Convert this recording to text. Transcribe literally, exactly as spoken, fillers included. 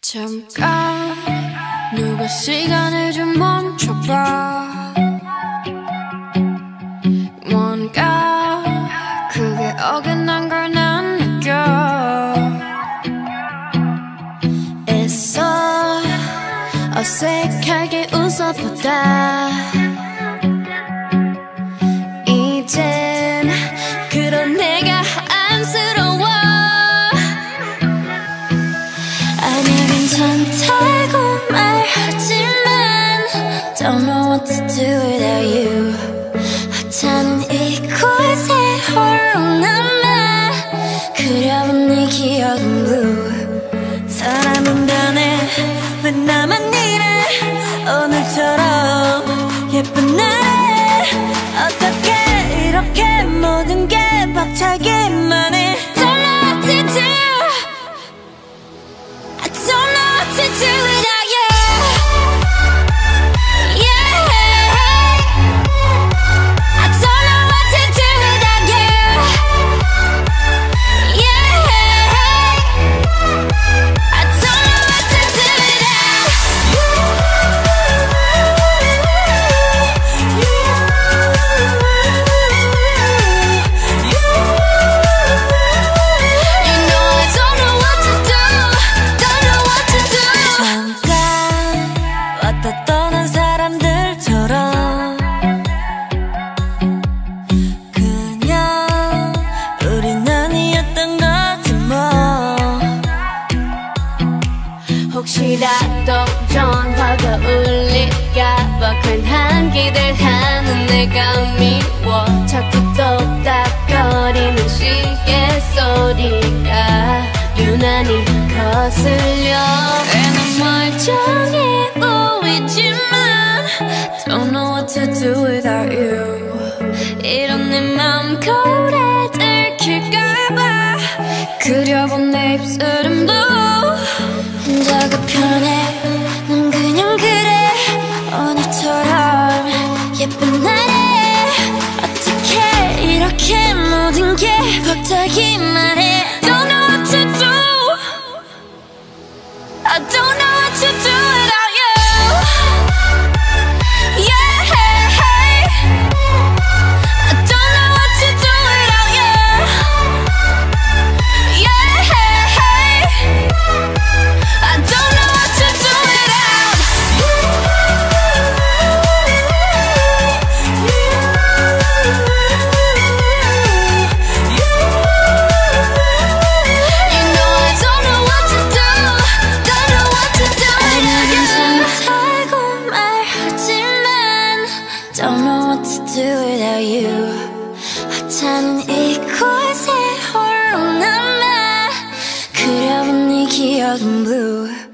잠깐 누가 시간을 좀 멈춰봐. 뭔가 그게 어긋난 걸 난 느껴. 애써 어색하게 웃어보다 이젠 그런 내가 안쓰러워. 아니야 괜찮다고 말하지만 Don't know what to do without you. 하찮은 이곳에 홀로 남아 그려본 네 기억은 blue. 사람은 변해 왜 나만 이래. 오늘처럼 예쁜 날에 어떻게 이렇게 모든 게 벅차기만 해. Don't know what to do. I don't know what to do without you. 왔다 떠난 사람들처럼 그냥 우린 아니었던 거지 뭐. 혹시라도 전화가 울릴까봐 괜한 기대하는 내가 미워. 자꾸 똑딱거리는 시계 소리가 유난히 거슬려. 난 멀쩡해 Don't know what to do without you. 이런 내 맘 거울에 들킬까봐 그려본 내 입술은 blue. 혼자가 편해 난 그냥 그래. 오늘처럼 예쁜 날에 어떻게 이렇게 모든 게 벅차기만 해. Don't know what to do. I don't know what to do without you. Don't know what to do without you. 하찮은 이곳에 홀로 남아 그려본 네 기억은 blue.